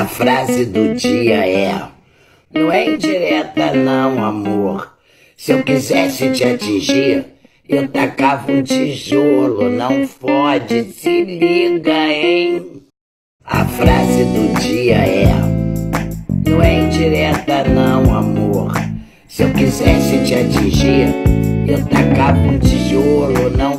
A frase do dia é: não é indireta não, amor. Se eu quisesse te atingir, eu tacava um tijolo. Não fode, se liga, hein? A frase do dia é: não é indireta não, amor. Se eu quisesse te atingir, eu tacava um tijolo. Não